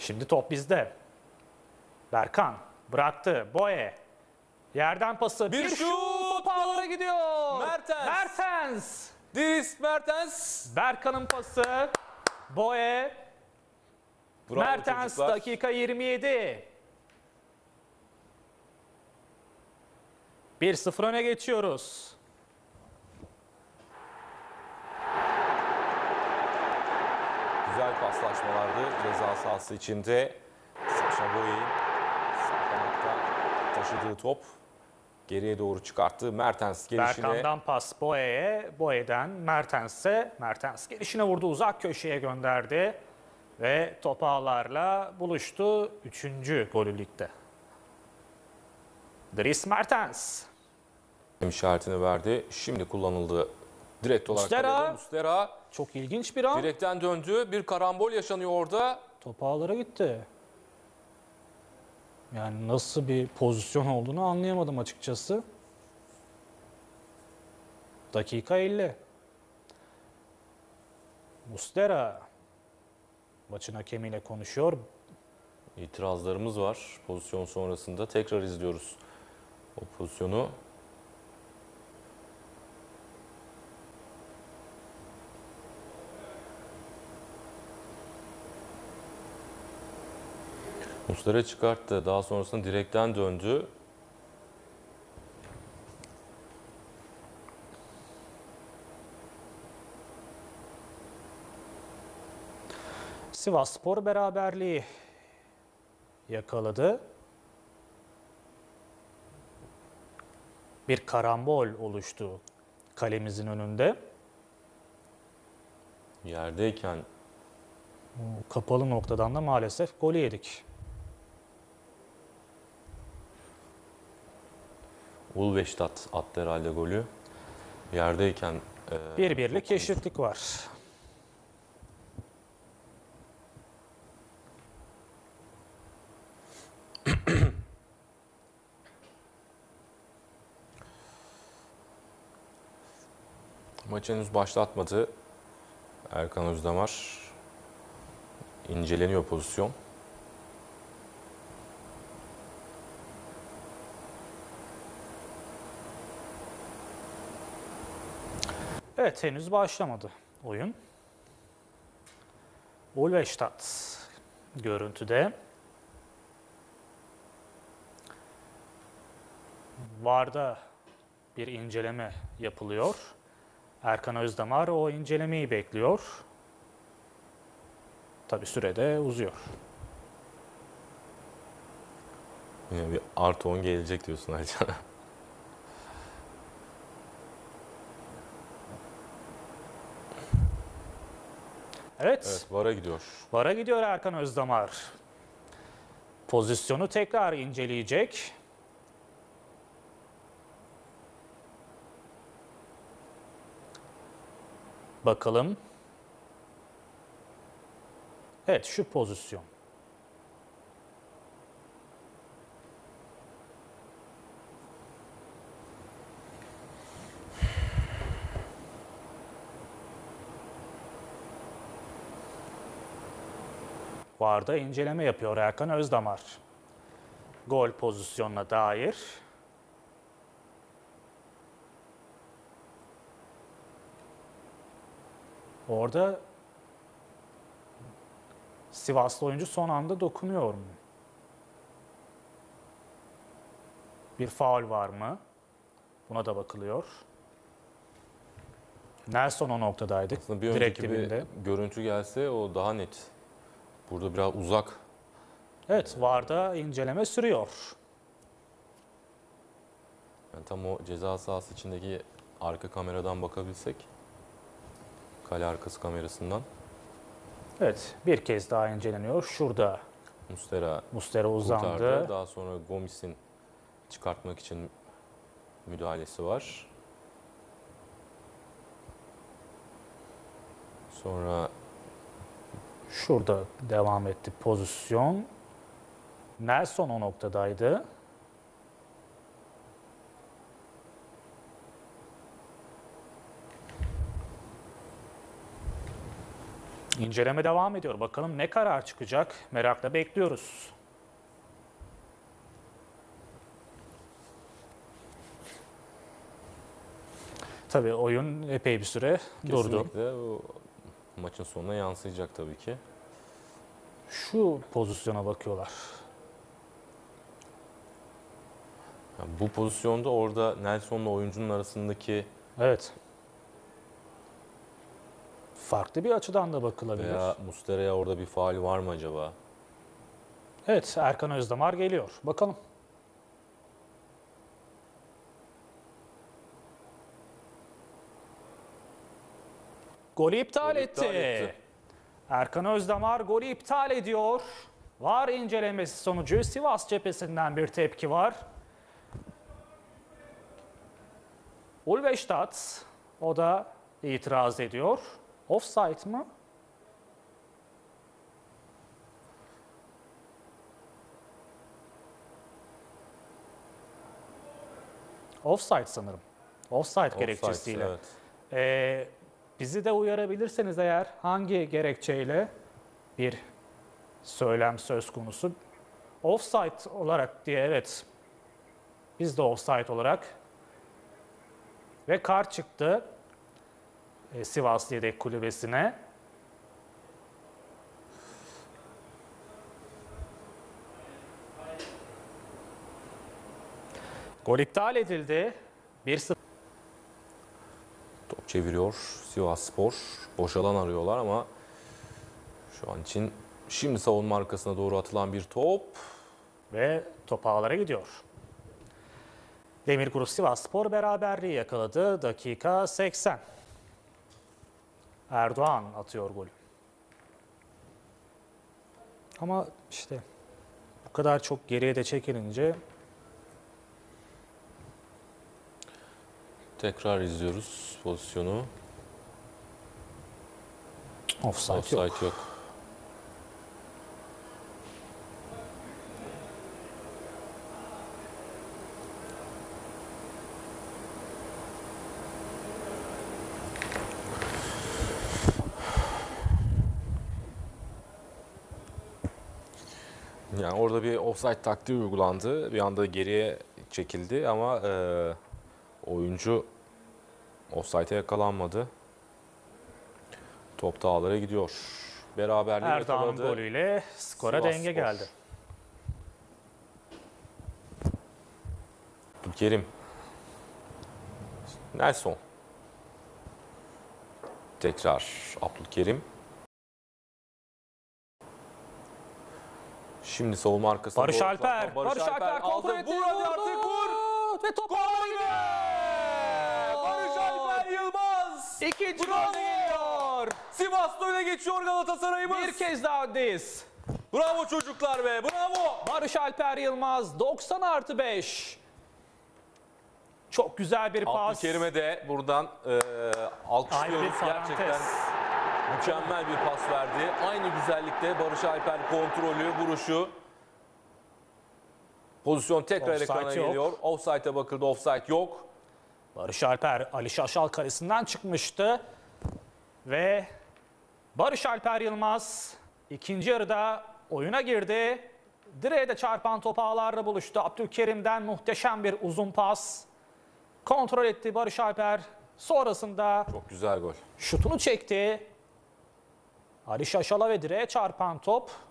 Şimdi top bizde. Berkan bıraktı. Boye. Yerden pası. Bir şut! Top ağlara gidiyor. Mertens. Mertens. Dries Mertens. Berkan'ın pası. Boye. Bravo Mertens çocuklar. dakika 27. 1-0 öne geçiyoruz. Güzel paslaşmalardı ceza sahası içinde. Sacha Boey'in sağ kanatta taşıdığı top geriye doğru çıkarttı. Mertens gelişine. Berkan'dan pas Boye'ye, Boye'den Mertens'e. Mertens gelişine vurdu, uzak köşeye gönderdi. Ve top ağlarla buluştu. 3. golü ligde. Dries Mertens. işaretini verdi. Şimdi kullanıldı. Direkt olarak Muslera. kalede. Muslera Çok ilginç bir an. direkten döndü. Bir karambol yaşanıyor orada. Top ağlara gitti. Yani nasıl bir pozisyon olduğunu anlayamadım açıkçası. Dakika 50. Muslera maçın hakemiyle konuşuyor. İtirazlarımız var pozisyon sonrasında. Tekrar izliyoruz o pozisyonu. Muslera çıkarttı. Daha sonrasında direkten döndü. Sivasspor beraberliği yakaladı. Bir karambol oluştu kalemizin önünde. Yerdeyken O kapalı noktadan da maalesef golü yedik. Ulveştat attı herhalde golü. Yerdeyken Bir birlik eşitlik var. maç henüz başlatmadı. Erkan Özdamar inceleniyor pozisyon. Evet, henüz başlamadı oyun. Ulveştat görüntüde. VAR'da bir inceleme yapılıyor. Erkan Özdamar o incelemeyi bekliyor. Tabii sürede uzuyor. Yine bir artı 10 gelecek diyorsun Aycan. Evet, Evet, VAR'a gidiyor. VAR'a gidiyor Erkan Özdamar. Pozisyonu tekrar inceleyecek. Bakalım. Evet, şu pozisyon. VAR'da inceleme yapıyor Erkan Özdamar. Gol pozisyonuna dair. Orada Sivaslı oyuncu son anda dokunuyor mu? Bir faul var mı? Buna da bakılıyor. Nelson o noktadaydı. Aslında bir Direkt önceki dibinde. bir görüntü gelse o daha net. Burada biraz uzak. Evet, VAR'da inceleme sürüyor. Yani tam o ceza sahası içindeki arka kameradan bakabilsek. Kale arkası kamerasından. Evet, bir kez daha inceleniyor. Şurada Muslera Muslera uzandı. kurtardı. Daha sonra Gomis'in çıkartmak için müdahalesi var. Sonra Şurada devam etti pozisyon. Nelson o noktadaydı. İnceleme devam ediyor. Bakalım ne karar çıkacak? Merakla bekliyoruz. Tabii oyun epey bir süre durdu. Kesinlikle bu maçın sonuna yansıyacak tabii ki. Şu pozisyona bakıyorlar. Yani bu pozisyonda orada Nelson'la oyuncunun arasındaki Evet. Farklı bir açıdan da bakılabilir. veya Muslera'ya orada bir faul var mı acaba? Evet, Erkan Özdamar geliyor. Bakalım. Golü iptal etti. Erkan Özdamar golü iptal ediyor. VAR incelemesi sonucu Sivas cephesinden bir tepki var. Ulveştat o da itiraz ediyor. Offside mı? Offside sanırım. Offside gerekçesiyle. Evet. Bizi de uyarabilirseniz eğer hangi gerekçeyle bir söylem söz konusu. Offside olarak diye evet. Biz de offside olarak. Ve kart çıktı Sivas Yedek Kulübesi'ne. Gol iptal edildi. 1-0. Top çeviriyor Sivasspor. Boş alan arıyorlar ama şu an için şimdi savunma arkasına doğru atılan bir top. Ve top ağlara gidiyor. Demirkuru Sivasspor beraberliği yakaladı. Dakika 80. Erdoğan atıyor golü. Ama işte bu kadar çok geriye de çekilince Tekrar izliyoruz pozisyonu. offside yok. Offside yok. Yani orada bir offside taktiği uygulandı. Bir anda geriye çekildi ama oyuncu offside'e yakalanmadı. Top da ağlara gidiyor. Beraberliği Erdoğan yakaladı. golüyle skora Sivasspor. denge geldi. Abdülkerim. Nelson. Tekrar Abdülkerim. Şimdi savunma arkasında. Barış doğru Alper. tarafa. Barış Alper kontrol aldı. etti. Vur hadi artık vur. Ve top Gol be! Barış Alper Yılmaz. İkinci Bravo! gol geliyor. Sivas'ta öne geçiyor Galatasaray'ımız. Bir kez daha öndeyiz. Bravo çocuklar be, bravo. Barış Alper Yılmaz 90+5. Çok güzel bir pas. Abdülkerim'e de buradan Ayrı alkışlıyoruz. bir parantez. Gerçekten mükemmel bir pas verdi. Aynı güzellikte Barış Alper kontrolü, vuruşu. Pozisyon tekrar Offside ekrana yok. geliyor. Offside'e bakıldı, offside yok. Barış Alper Ali Şaşal karesinden çıkmıştı. Ve Barış Alper Yılmaz ikinci yarıda oyuna girdi. Direğe de çarpan top ağlarla buluştu. Abdülkerim'den muhteşem bir uzun pas. Kontrol etti Barış Alper. Sonrasında Çok güzel gol. şutunu çekti. Ali Şaşal'a ve direğe çarpan top